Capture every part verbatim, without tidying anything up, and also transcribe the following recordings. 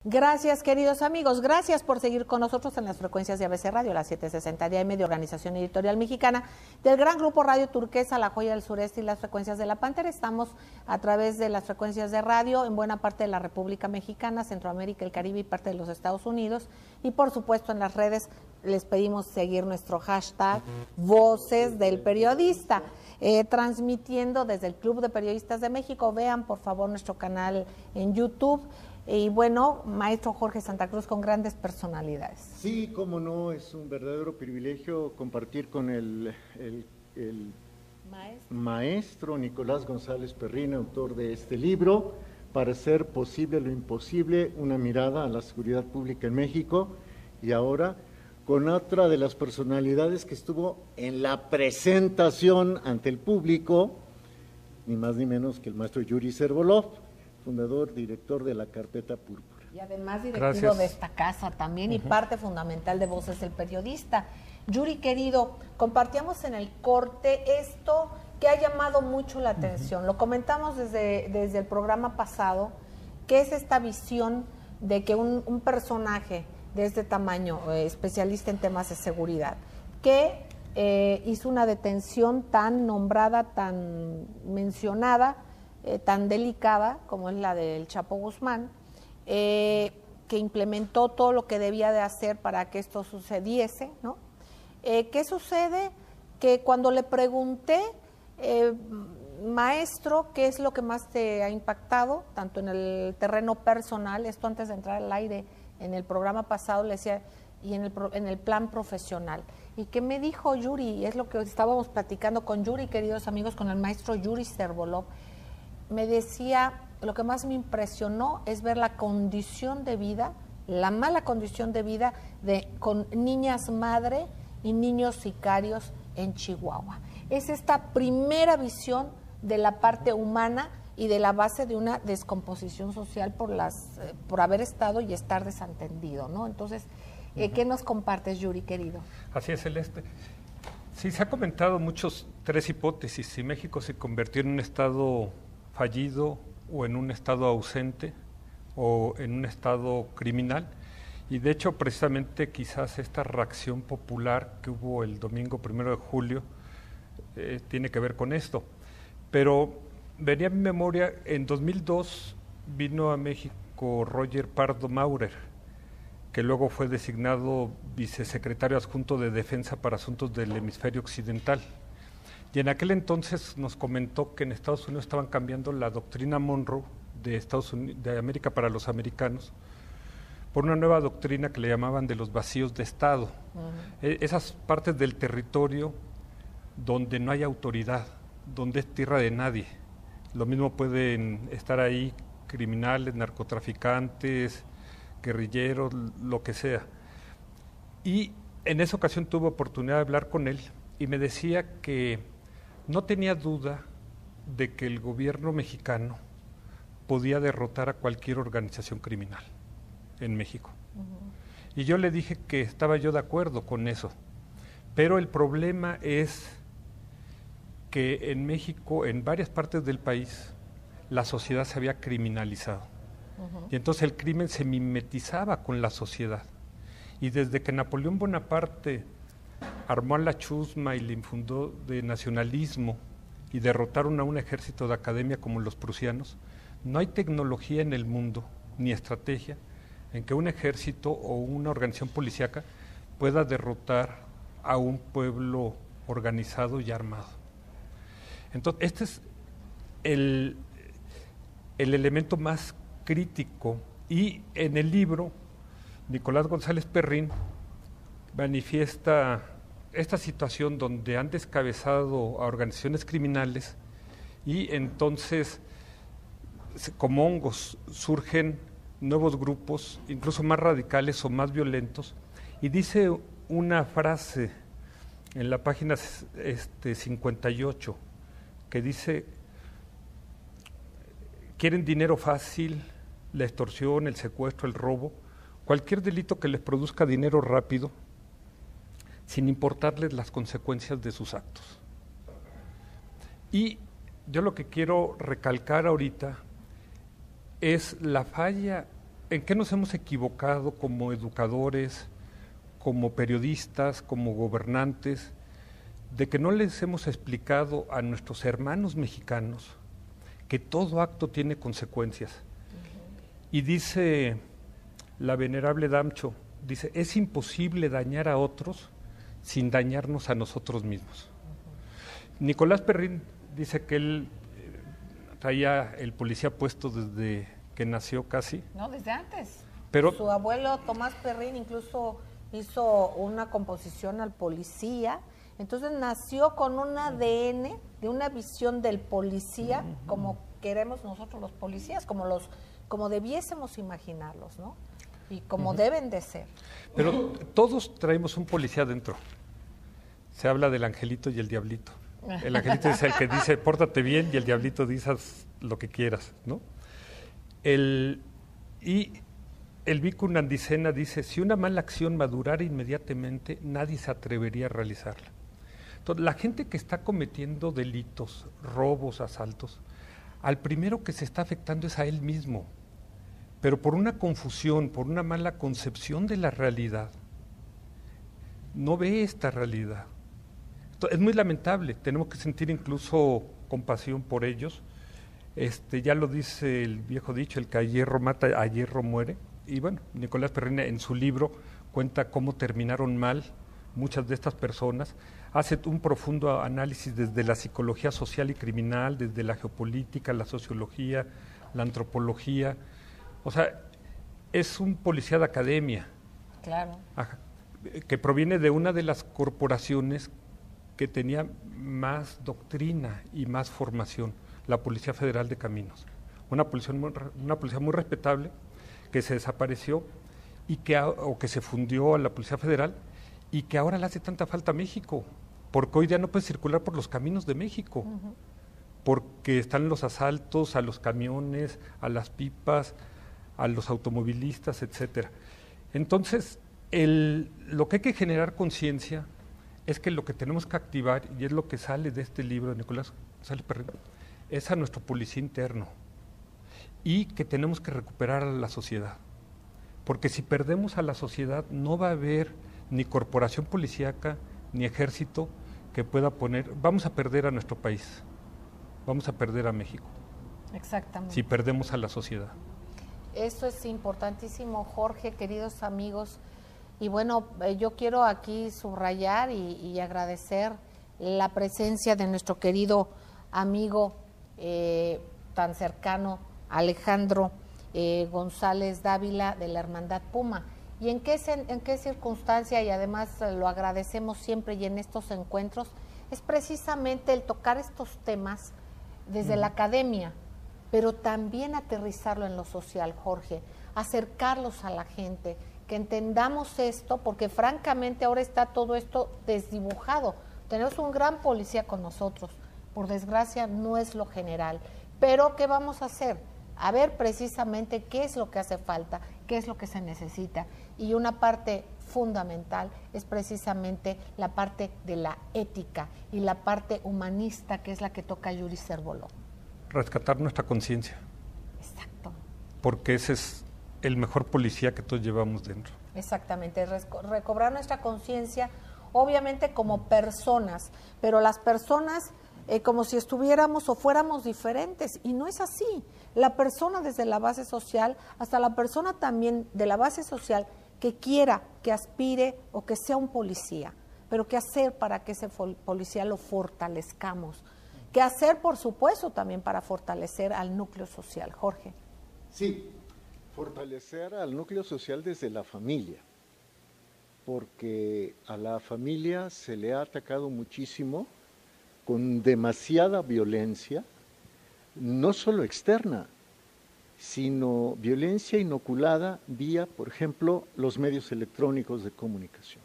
Gracias, queridos amigos. Gracias por seguir con nosotros en las frecuencias de A B C Radio, las setecientos sesenta de A M de Organización Editorial Mexicana, del gran grupo Radio Turquesa, La Joya del Sureste y las frecuencias de La Pantera. Estamos a través de las frecuencias de radio en buena parte de la República Mexicana, Centroamérica, el Caribe y parte de los Estados Unidos. Y por supuesto en las redes les pedimos seguir nuestro hashtag Voces del Periodista, eh, transmitiendo desde el Club de Periodistas de México. Vean por favor nuestro canal en YouTube. Y bueno, maestro Jorge Santa Cruz, con grandes personalidades. Sí, cómo no, es un verdadero privilegio compartir con el, el, el maestro. maestro Nicolás González Perrín, autor de este libro, para hacer posible lo imposible, una mirada a la seguridad pública en México, y ahora con otra de las personalidades que estuvo en la presentación ante el público, ni más ni menos que el maestro Yuri Servolov, fundador, director de la Carpeta Púrpura. Y además directivo Gracias. de esta casa también, uh-huh. y parte fundamental de Voces del Periodista. Yuri, querido, compartíamos en el corte esto que ha llamado mucho la atención. Uh-huh. Lo comentamos desde, desde el programa pasado, que es esta visión de que un, un personaje de este tamaño, eh, especialista en temas de seguridad, que eh, hizo una detención tan nombrada, tan mencionada, Eh, tan delicada como es la del Chapo Guzmán, eh, que implementó todo lo que debía de hacer para que esto sucediese, ¿no? Eh, ¿Qué sucede? Que cuando le pregunté, eh, maestro, ¿qué es lo que más te ha impactado, tanto en el terreno personal, esto antes de entrar al aire en el programa pasado, le decía, y en el, en el plan profesional? ¿Y qué me dijo Yuri? Y es lo que estábamos platicando con Yuri, queridos amigos, con el maestro Yuri Servolov. Me decía, lo que más me impresionó es ver la condición de vida, la mala condición de vida de con niñas madre y niños sicarios en Chihuahua. Es esta primera visión de la parte humana y de la base de una descomposición social por las eh, por haber estado y estar desatendido, ¿no? Entonces, eh, uh-huh. ¿qué nos compartes, Yuri, querido? Así es, Celeste. Sí, se ha comentado muchos, tres hipótesis. Si México se convirtió en un estado fallido o en un estado ausente o en un estado criminal, y de hecho precisamente quizás esta reacción popular que hubo el domingo primero de julio eh, tiene que ver con esto. Pero venía a mi memoria, en dos mil dos vino a México Roger Pardo Maurer, que luego fue designado vicesecretario adjunto de Defensa para Asuntos del Hemisferio Occidental. Y en aquel entonces nos comentó que en Estados Unidos estaban cambiando la doctrina Monroe de, Estados Unidos, de América para los americanos por una nueva doctrina que le llamaban de los vacíos de Estado. Uh-huh. E- esas partes del territorio donde no hay autoridad, donde es tierra de nadie. Lo mismo pueden estar ahí criminales, narcotraficantes, guerrilleros, lo que sea. Y en esa ocasión tuve oportunidad de hablar con él y me decía que no tenía duda de que el gobierno mexicano podía derrotar a cualquier organización criminal en México. Uh-huh. Y yo le dije que estaba yo de acuerdo con eso, pero el problema es que en México, en varias partes del país, la sociedad se había criminalizado. Uh-huh. Y entonces el crimen se mimetizaba con la sociedad. Y desde que Napoleón Bonaparte armó a la chusma y le infundó de nacionalismo y derrotaron a un ejército de academia como los prusianos, no hay tecnología en el mundo, ni estrategia, en que un ejército o una organización policíaca pueda derrotar a un pueblo organizado y armado. Entonces, este es el, el elemento más crítico, y en el libro Nicolás González Perrín manifiesta esta situación donde han descabezado a organizaciones criminales y entonces como hongos surgen nuevos grupos, incluso más radicales o más violentos, y dice una frase en la página este, cincuenta y ocho que dice: quieren dinero fácil, la extorsión, el secuestro, el robo, cualquier delito que les produzca dinero rápido, sin importarles las consecuencias de sus actos. Y yo lo que quiero recalcar ahorita es la falla ¿en qué nos hemos equivocado como educadores, como periodistas, como gobernantes, de que no les hemos explicado a nuestros hermanos mexicanos que todo acto tiene consecuencias? Uh-huh. Y dice la venerable Damcho, dice, es imposible dañar a otros sin dañarnos a nosotros mismos. Uh-huh. Nicolás Perrín dice que él eh, traía el policía puesto desde que nació casi. No, desde antes. Pero su abuelo Tomás Perrín incluso hizo una composición al policía, entonces nació con un A D N de una visión del policía, uh-huh, como queremos nosotros los policías, como los, como debiésemos imaginarlos, ¿no? Y como uh-huh. deben de ser. Pero todos traemos un policía dentro. Se habla del angelito y el diablito. El angelito es el que dice, pórtate bien, y el diablito dice, haz lo que quieras, ¿no? El, y el Bhikkhu Nandisena dice, si una mala acción madurara inmediatamente, nadie se atrevería a realizarla. Entonces, la gente que está cometiendo delitos, robos, asaltos, al primero que se está afectando es a él mismo, pero por una confusión, por una mala concepción de la realidad, no ve esta realidad. Entonces, es muy lamentable, tenemos que sentir incluso compasión por ellos. Este, ya lo dice el viejo dicho, el que a hierro mata, a hierro muere. Y bueno, Nicolás Perrín en su libro cuenta cómo terminaron mal muchas de estas personas, hace un profundo análisis desde la psicología social y criminal, desde la geopolítica, la sociología, la antropología. O sea, es un policía de academia. Claro. Ajá, que proviene de una de las corporaciones que tenía más doctrina y más formación, la Policía Federal de Caminos. Una policía muy, una policía muy respetable, que se desapareció y que, o que se fundió a la Policía Federal y que ahora le hace tanta falta a México, porque hoy día no puede circular por los caminos de México, uh-huh. porque están los asaltos a los camiones, a las pipas, a los automovilistas, etcétera. Entonces, el, lo que hay que generar conciencia es que lo que tenemos que activar, y es lo que sale de este libro de Nicolás González Perrín, es a nuestro policía interno, y que tenemos que recuperar a la sociedad, porque si perdemos a la sociedad no va a haber ni corporación policíaca ni ejército que pueda poner, vamos a perder a nuestro país, vamos a perder a México. Exactamente. Si perdemos a la sociedad. Eso es importantísimo, Jorge, queridos amigos, y bueno, eh, yo quiero aquí subrayar y, y agradecer la presencia de nuestro querido amigo eh, tan cercano, Alejandro eh, González Dávila, de la Hermandad Puma. ¿Y en qué, en qué circunstancia, y además lo agradecemos siempre y en estos encuentros, es precisamente el tocar estos temas desde mm. la academia, pero también aterrizarlo en lo social, Jorge, acercarlos a la gente, que entendamos esto, porque francamente ahora está todo esto desdibujado. Tenemos un gran policía con nosotros, por desgracia no es lo general, pero ¿qué vamos a hacer? A ver precisamente qué es lo que hace falta, qué es lo que se necesita. Y una parte fundamental es precisamente la parte de la ética y la parte humanista, que es la que toca Yuri Cerboló. Rescatar nuestra conciencia. Exacto. Porque ese es el mejor policía que todos llevamos dentro. Exactamente, recobrar nuestra conciencia, obviamente como personas, pero las personas eh, como si estuviéramos o fuéramos diferentes, y no es así. La persona desde la base social, hasta la persona también de la base social que quiera, que aspire o que sea un policía, pero qué hacer para que ese policía lo fortalezcamos, qué hacer por supuesto también para fortalecer al núcleo social. Jorge. Sí, fortalecer al núcleo social desde la familia, porque a la familia se le ha atacado muchísimo con demasiada violencia, no solo externa, sino violencia inoculada vía, por ejemplo, los medios electrónicos de comunicación.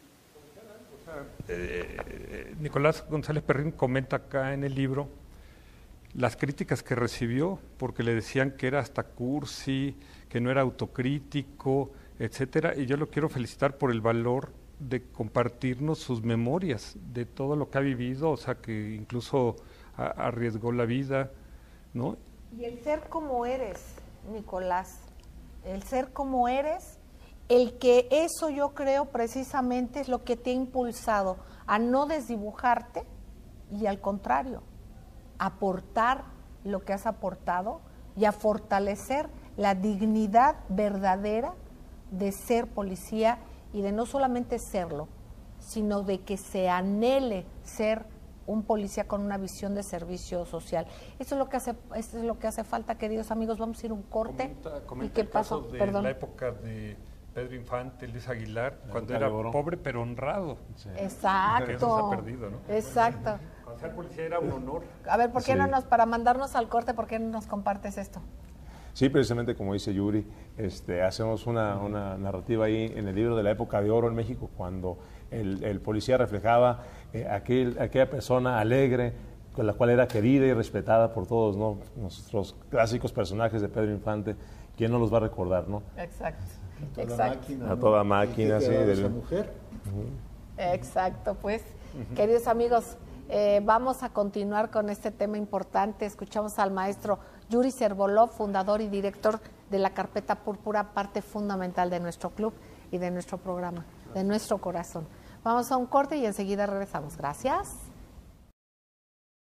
Eh, Nicolás González Perrín comenta acá en el libro las críticas que recibió, porque le decían que era hasta cursi, que no era autocrítico, etcétera, y yo lo quiero felicitar por el valor de compartirnos sus memorias de todo lo que ha vivido, o sea, que incluso a, arriesgó la vida, ¿no? Y el ser como eres, Nicolás, el ser como eres, el que eso yo creo precisamente es lo que te ha impulsado a no desdibujarte y al contrario, aportar lo que has aportado y a fortalecer la dignidad verdadera de ser policía y de no solamente serlo, sino de que se anhele ser un policía con una visión de servicio social. Eso es lo que hace, eso es lo que hace falta, queridos amigos. Vamos a ir a un corte. Comenta, comenta ¿Y qué el caso pasó? de Perdón. la época de Pedro Infante, Luis Aguilar, La cuando época era de oro. pobre pero honrado. Sí. Exacto. Que eso se ha perdido, ¿no? Exacto. Cuando ser policía era un honor. A ver, ¿por qué Sí. no nos, para mandarnos al corte, por qué no nos compartes esto? Sí, precisamente como dice Yuri, este, hacemos una, una narrativa ahí en el libro de la época de oro en México, cuando el, el policía reflejaba eh, aquel, aquella persona alegre, con la cual era querida y respetada por todos, ¿no? Nuestros clásicos personajes de Pedro Infante, ¿quién no los va a recordar, no? Exacto. A toda Exacto. máquina, A ¿no? toda máquina, ¿Y qué sí, te ha dado del- esa mujer? Exacto, pues, queridos amigos, eh, vamos a continuar con este tema importante. Escuchamos al maestro Yuri Servolov, fundador y director de la Carpeta Púrpura, parte fundamental de nuestro club y de nuestro programa, de nuestro corazón. Vamos a un corte y enseguida regresamos. Gracias.